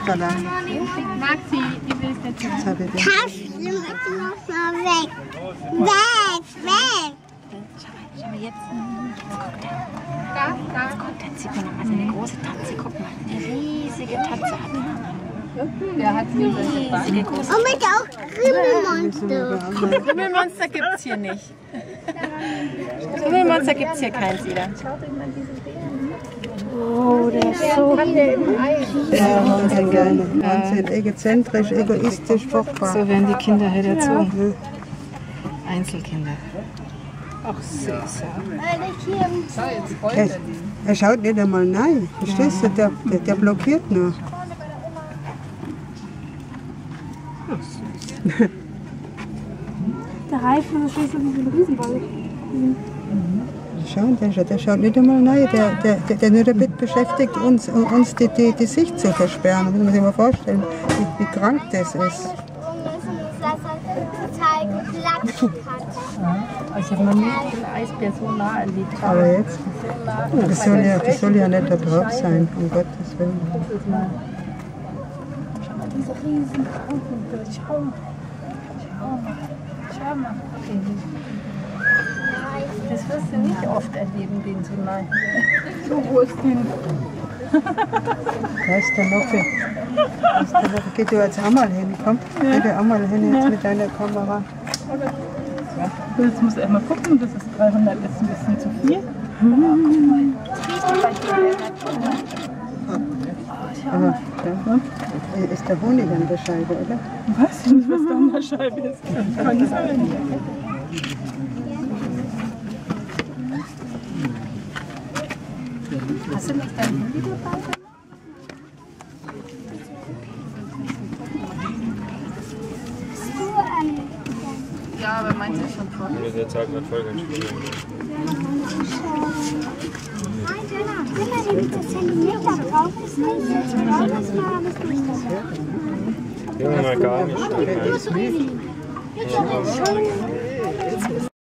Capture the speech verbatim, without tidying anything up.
läuft allein. Maxi, die will es nicht. Jetzt habe ich den. Taschen müssen noch mal weg. Weg, weg. Schau mal jetzt. Jetzt guckt er. Da, da. Jetzt guckt er. Jetzt sieht man nochmal seine große Tatze. Guck mal, eine riesige Tatze hat er. Der hat sie riesige große. Und mit auch Krümmelmonster. Krümmelmonster gibt es hier nicht. Krümmelmonster gibt es hier keins wieder. Oh, der ist so Ja, Wahnsinn, gerne. Wahnsinn, egozentrisch, egoistisch, furchtbar. So werden die Kinder hier erzogen. Einzelkinder. Ach, süß. Er, er schaut nicht einmal rein. Verstehst du? Der, der, der blockiert nur. Der Reifen ist schließlich wie ein Riesenball. Schau, der, der schaut nicht einmal rein. Der, der, der, der nur damit beschäftigt, uns, uns die, die, die Sicht zu versperren. Das muss man sich mal vorstellen, wie, wie krank das ist. Dass er total geklatscht hat. Ich habe noch nie den Eisbär so nah erlebt. Aber jetzt, das soll ja, das soll ja nicht da drauf sein, um Gottes Willen. Schau mal, diese riesen Augen. Schau mal. Schau mal. Schau mal. Das wirst du nicht oft erleben, den so nah. So groß den. Da ist der Noffi. Da ist der Noffi. Geh du jetzt auch mal hin, komm. Geh du auch mal hin jetzt mit deiner Kamera. Jetzt muss er mal gucken, das ist dreihundert, ist ein bisschen zu viel. Aber da ist der Honig an der Scheibe, oder? Weiß ich nicht, was da an der Scheibe ist. Kann sein. Hast du nicht dein Handy dabei? Ja, aber meins ist schon voll. Der Tag hat voll ganz schön. Nein, wenn man das Zentimeter drauf ist, nicht drauf ist, war das nicht dabei. Ja, mal gar nicht. Jetzt